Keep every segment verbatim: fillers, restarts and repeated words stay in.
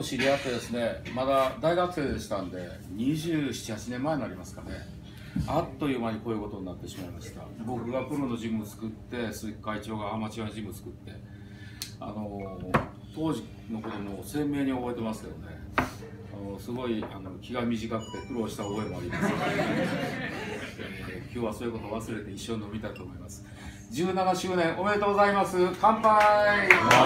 知り合ってですね、まだ大学生でしたんでにじゅうなな、はちねんまえになりますかね。あっという間にこういうことになってしまいました。僕がプロのジムを作って、鈴木会長がアマチュアのジムを作って、あの当時のことも鮮明に覚えてますけどね、あのすごいあの気が短くて苦労した覚えもありますので、えー、今日はそういうことを忘れて一緒に飲みたいと思います。じゅうななしゅうねんおめでとうございます。乾杯。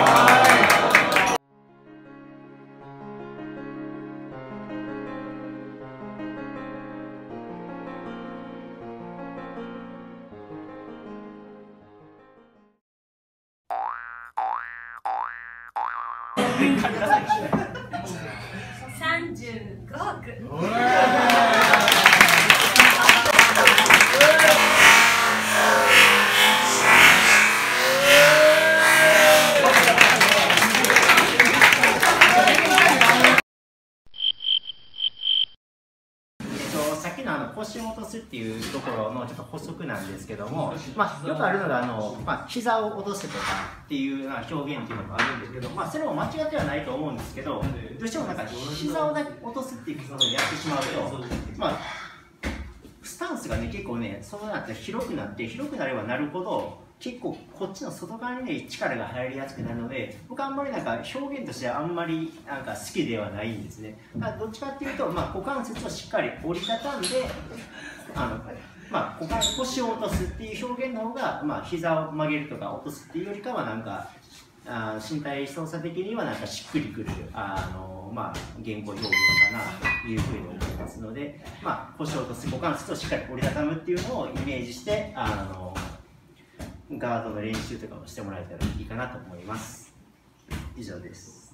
さんじゅうごおく。 さっきのあの腰を落とすっていうところのちょっと補足なんですけども、まあ、よくあるのがあの、まあ、膝を落とすとかっていうような表現っていうのがあるんですけど、まあ、それも間違ってはないと思うんですけど、どうしてもなんか膝をだけ落とすっていうことをやってしまうと、まあ、スタンスがね結構ねそうなって広くなって広くなればなるほど結構こっちの外側にね力が入りやすくなるので、僕はあんまりなんか表現としてはあんまりなんか好きではないんですね。だからどっちかっていうと、まあ、股関節をしっかり折りたたんであの、まあ、股関腰を落とすっていう表現の方が、まあ、膝を曲げるとか落とすっていうよりかはなんかあ身体操作的にはなんかしっくりくるあの、まあ、言語表現かなというふうに思いますので、まあ、腰を落とす股関節をしっかり折りたたむっていうのをイメージしてあのガードの練習とかをしてもらえたらいいかなと思います。以上です。